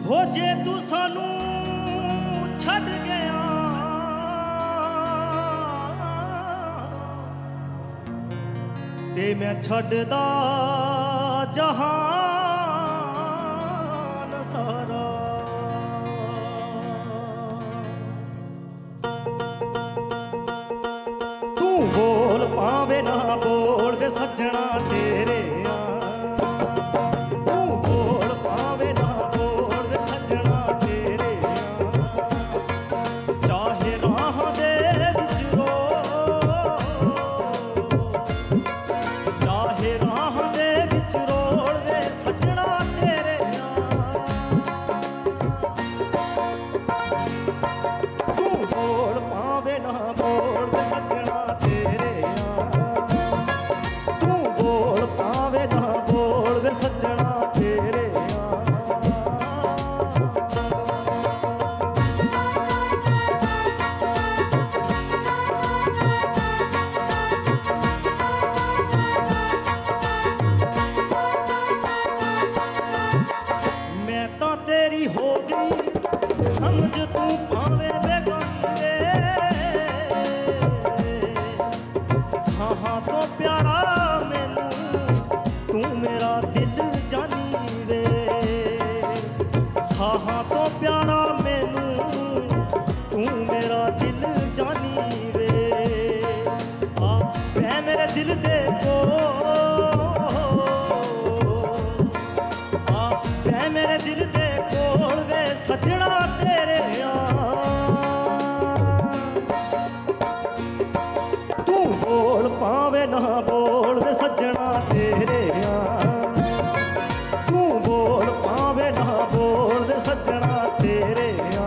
हो जे तू सानू छड़ गया ते मैं छड़दा जहान सारा। तू बोल पावे ना बोल वे सजना तेरे हो गई समझ तू पावे बेगानी साहा तो प्यारा मैनू तू मेरा दिल जानी वे साहा तो प्यारा मैनू तू मेरा दिल जानी वे आ मैं मेरे दिल दे को आ मैं मेरे दिल दे सजना तेरे तू बोल पावे ना बोल वे सजना तेरे तू बोल पावे ना बोल वे सजना तेरे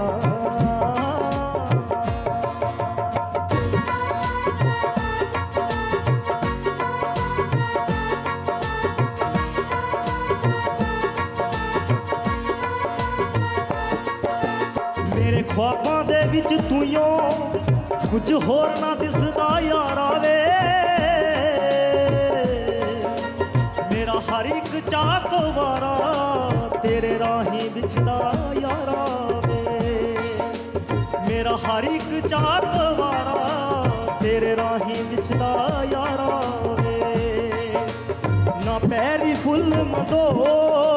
मेरे ख्वाबां दे विच तूं कुछ होर ना दिसदा यारा वे मेरा हर एक चाक वारा तेरे राही बिछदा यारा वे मेरा हर एक चाक वारा तेरे राही बिछदा यारा वे ना पैरी फुल मदो